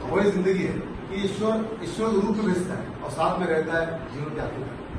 वही जिंदगी है कि ईश्वर ईश्वर रूप में भेजता है और साथ में रहता है जीवन के आखिर तक।